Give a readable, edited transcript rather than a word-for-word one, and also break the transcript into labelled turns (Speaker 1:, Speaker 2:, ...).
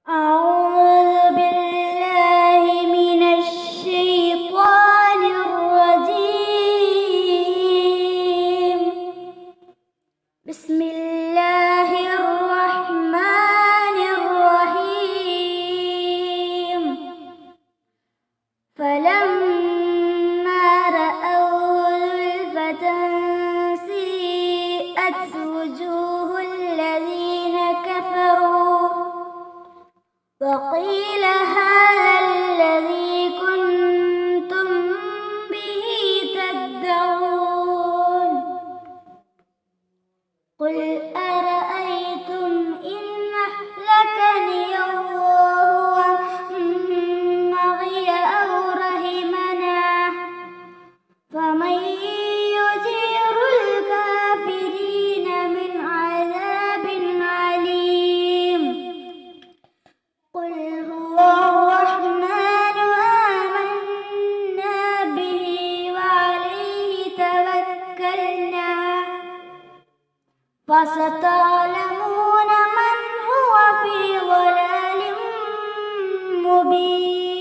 Speaker 1: أعوذ بالله من الشيطان الرجيم. بسم الله الرحمن الرحيم. فلما رأوا زلفة سيئت وجوه الذين كفروا وقيل هذا الذي كنتم به تدعون. قل أرأيتم إن أهلكني الله ومن معي أو رحمنا فمن يجير الكافرين من عذاب عليم. قل هو الرحمن آمنا به وعليه توكلنا فستعلمون من هو في ضلال مبين.